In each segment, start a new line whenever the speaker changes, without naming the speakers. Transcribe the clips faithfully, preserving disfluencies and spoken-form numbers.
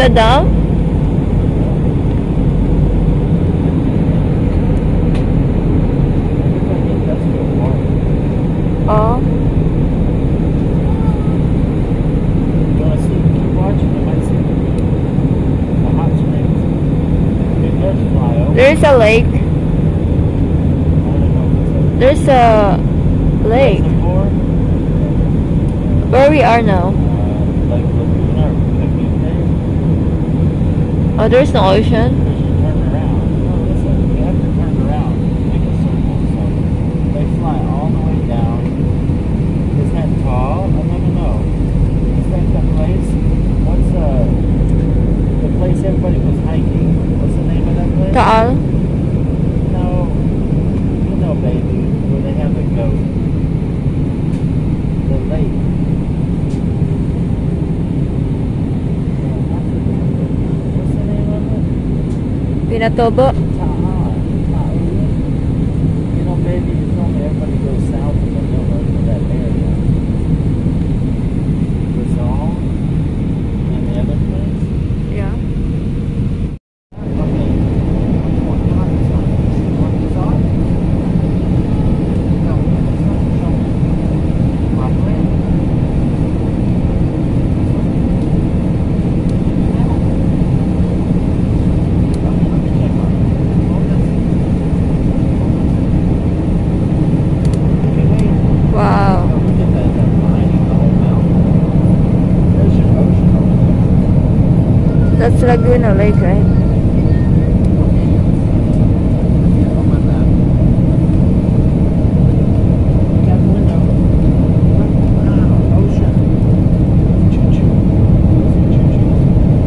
a dam? Oh.
You want to see? Keep watching. You might see the hot springs. It does fly over.
There's a lake.
I don't know if it's
There's a lake.
reservoir.
Where we are now.
Uh, like Lagoon or Picnic Bay.
Oh, there's no ocean.
Because you turn around. No, listen. You have to turn around. Make a circle. So they fly all the way down. Is that tall? Oh, no, no, no. Is that the place? What's uh, the place everybody was hiking? What's the name of that place?
Taal.
No. You know, baby, where they have the goat. The lake. What's the name of it?
Pinatobo.
Taal. Taal. You know, baby, you told me everybody goes south of the middle of that area. Rizal and the other place?
Yeah.
Okay. Which one? You want this one? You want this on? No, this one? Show me. My friend. Let me, let me check on it. Hold this. Okay, wait.
Wow.
Oh, look at that. They're mining the whole mountain. There's your ocean over there.
That's Laguna Lake, right?
Yeah, on my map. Look out the window. Look, wow, ocean. Choo-choo. Choo-choo.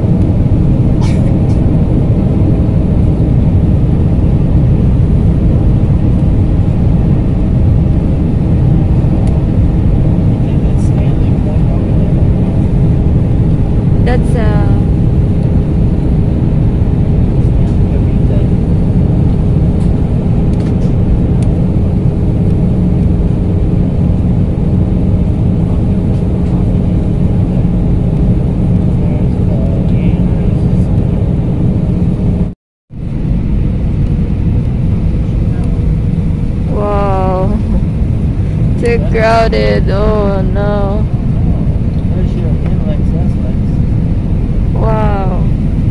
You think that's Stanley Point over there?
That's uh
Stanley could be that.
wow. Too crowded. Oh no.
There's your Inlex Eslex.
Wow.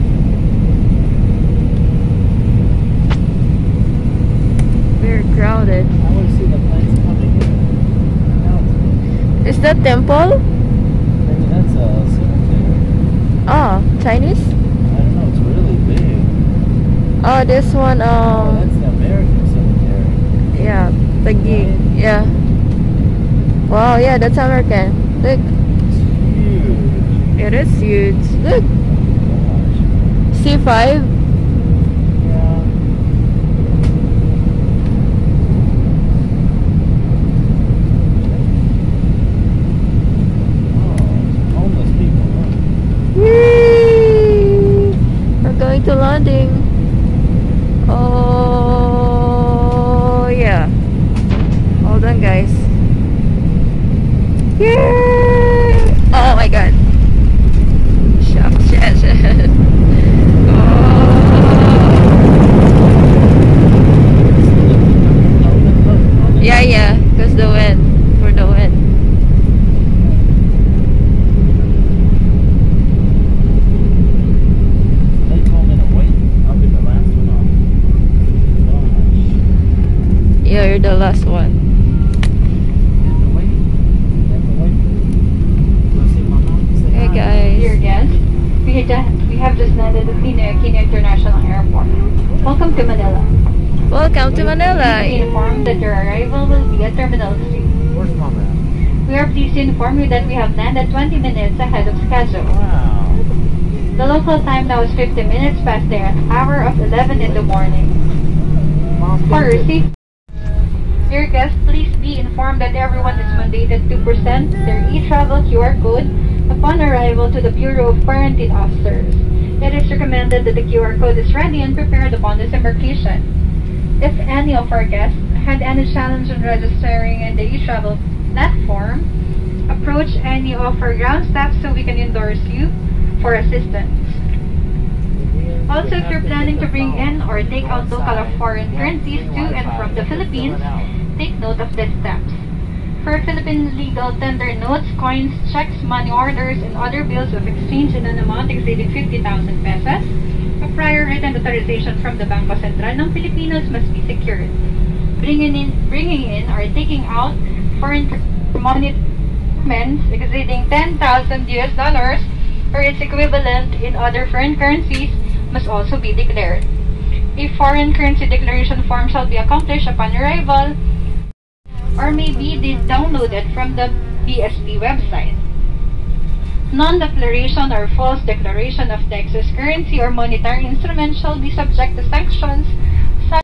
Very crowded.
I always see the planes coming in. Now it's
Is that temple?
maybe that's a cemetery.
Ah, Chinese?
I don't know, it's really big.
Oh, this one,
Oh,
um,
that's the American cemetery.
yeah, the gig. Yeah. Wow, yeah, that's American. Look,
It's huge.
it is huge. Look,
Gosh.
C five.
Yeah. Oh, it's homeless people, huh?
Whee! We're going to landing. Oh, yeah. Hold on, guys. Yay! Oh my god. Shit, shit, shit. Oh. Yeah, yeah, because the wind. For the wind.
They told me to wait. I'll be the last one off. Gosh.
Yeah, you're the last one.
You have to wait. You have to wait. Go see my mom. Say
Hey
hi.
guys.
Dear guests, we, had- we have just landed at Pinoy Aquino International Airport. Welcome to Manila.
Welcome to Manila.
Please be informed that your arrival will be at Terminal three.
Where's mom at?
We are pleased to inform you that we have landed twenty minutes ahead of schedule.
Wow.
The local time now is fifty minutes past the hour of eleven in the morning.
Mom,
For
did it.
receipt, dear guests, please be informed that everyone is mandated to present their e-travel Q R code upon arrival to the Bureau of Quarantine Officers. It is recommended that the Q R code is ready and prepared upon disembarkation. If any of our guests had any challenge in registering in the e-travel platform, approach any of our ground staff so we can endorse you for assistance. Also, if you're planning to bring in or take out local or foreign currencies to and from the Philippines, take note of these steps. For Philippine legal tender notes, coins, checks, money orders, and other bills of exchange in an amount exceeding fifty thousand pesos, a prior written authorization from the Bangko Sentral ng Pilipinas must be secured. Bringing in, bringing in or taking out foreign money exceeding ten thousand U S dollars or its equivalent in other foreign currencies must also be declared. A foreign currency declaration form shall be accomplished upon arrival or may be downloaded from the B S P website. Non-declaration or false declaration of the excess currency or monetary instrument shall be subject to sanctions